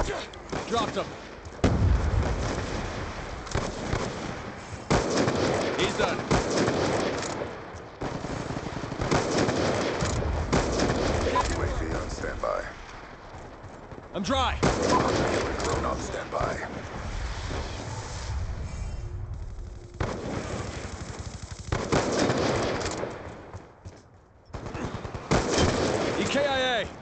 Dropped him. He's done. UAV on standby. I'm dry. Drone on standby. EKIA.